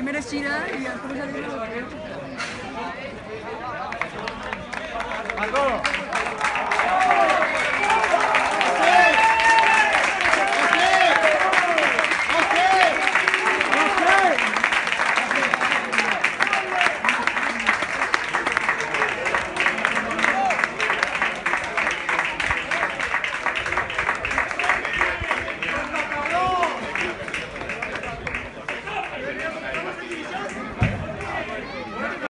primera gira i ja comença a dir-me... Marco!